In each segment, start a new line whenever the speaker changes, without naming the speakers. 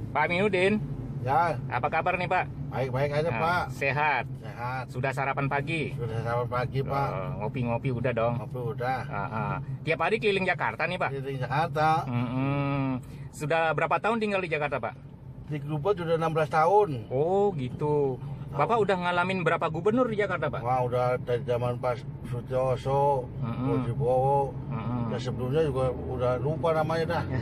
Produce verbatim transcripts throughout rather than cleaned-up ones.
Pak Aminuddin,
Ya,
apa kabar nih Pak?
baik-baik aja
Nah,
Pak.
Sehat.
Sehat.
Sudah sarapan pagi?
Sudah sarapan pagi Pak.
Oh, ngopi-ngopi udah dong.
Ngopi udah.
Ah, ah. Tiap hari keliling Jakarta nih Pak?
Di Jakarta.
Mm-mm. Sudah berapa tahun tinggal di Jakarta Pak?
Di Grubut sudah enam belas tahun.
Oh gitu. Bapak udah ngalamin berapa gubernur di Jakarta Pak?
Wah, udah dari zaman Pak Sutioso,
Mm-mm.
Bowo.
Mm-mm.
Dan sebelumnya juga udah lupa namanya dah.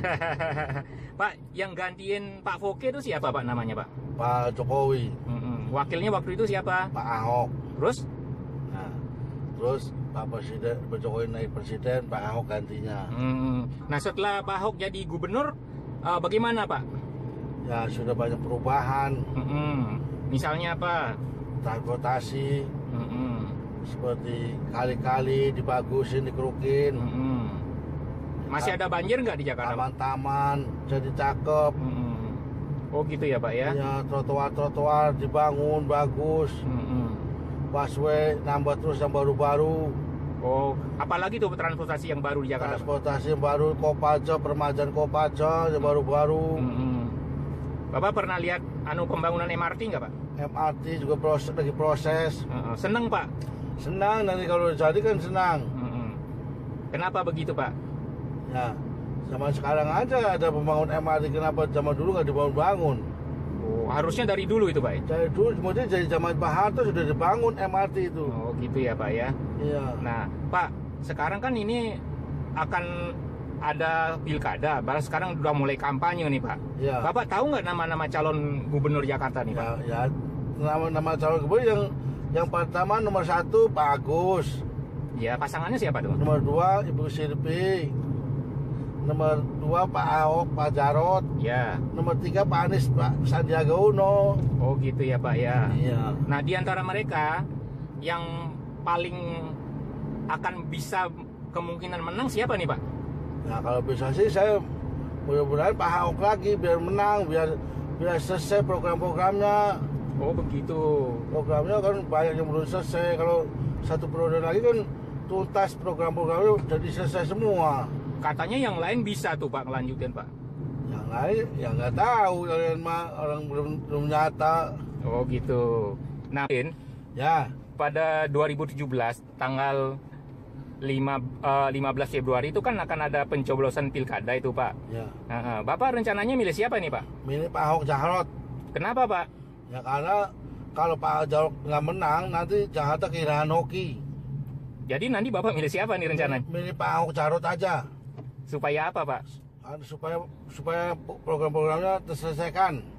Pak, yang gantiin Pak Foke itu siapa Pak namanya Pak?
Pak Jokowi,
Mm-mm. Wakilnya waktu itu siapa?
Pak Ahok.
Terus?
Nah, terus Pak Presiden, Pak Jokowi naik presiden, Pak Ahok gantinya.
Mm. Nah setelah Pak Ahok jadi gubernur, eh, bagaimana Pak?
Ya, sudah banyak perubahan.
Mm-mm. Misalnya apa?
Transportasi,
Mm-mm.
seperti kali-kali dibagusin, dikerukin.
Mm-mm. Masih ada banjir nggak di Jakarta Pak?
Taman-taman jadi cakep.
Mm-mm. Oh gitu ya Pak ya?
Ya, trotoar-trotoar dibangun bagus.
Mm-mm.
Busway nambah terus yang baru-baru.
Oh, apalagi tuh transportasi yang baru di Jakarta Pak?
Transportasi yang baru, Kopaja, permajaan Kopaja yang baru-baru.
Mm-mm. Bapak pernah lihat anu pembangunan M R T nggak Pak?
M R T juga proses, lagi proses.
Uh-uh. Seneng Pak?
Senang, nanti kalau jadi kan senang.
Mm-mm. Kenapa begitu Pak?
Ya, zaman sekarang aja ada pembangun M R T, kenapa zaman dulu nggak dibangun-bangun?
Oh, harusnya dari dulu itu Pak?
Dari dulu, kemudian jadi zaman Pak Harto sudah dibangun M R T itu.
Oh gitu ya Pak ya?
Iya.
Nah Pak, sekarang kan ini akan ada pilkada, bahkan sekarang udah mulai kampanye nih Pak.
Iya.
Bapak tahu nggak nama-nama calon gubernur Jakarta nih Pak?
Ya, ya nama-nama calon gubernur yang yang pertama nomor satu Pak Agus,
Ya pasangannya siapa tuh?
nomor dua Ibu Silvi, nomor dua Pak Ahok, Pak Jarot,
Ya.
nomor tiga Pak Anies, Pak Sandiaga Uno.
Oh gitu ya Pak ya.
Iya.
Nah di antara mereka yang paling akan bisa kemungkinan menang siapa nih Pak?
Nah kalau bisa sih saya mudah-mudahan Pak Ahok lagi biar menang, biar biar selesai program-programnya.
Oh begitu.
Programnya kan banyak yang belum selesai. Kalau satu periode lagi kan tuntas program-programnya jadi selesai semua.
Katanya yang lain bisa tuh Pak ngelanjutin Pak.
Yang lain ya nggak tahu, yang lain mah orang belum belum nyata.
Oh gitu. Nah, Pin,
Ya,
pada dua ribu tujuh belas tanggal lima, eh, lima belas Februari itu kan akan ada pencoblosan pilkada itu Pak.
ya.
Nah, eh, Bapak rencananya milih siapa nih Pak?
Milih Pak Ahok Jarot.
Kenapa Pak?
Ya karena kalau Pak Jarot nggak menang nanti Jakarta kehilangan hoki.
Jadi nanti Bapak milih siapa nih rencananya?
Milih Pak Ahok Jarot aja.
Supaya apa Pak?
Supaya supaya program-programnya terselesaikan.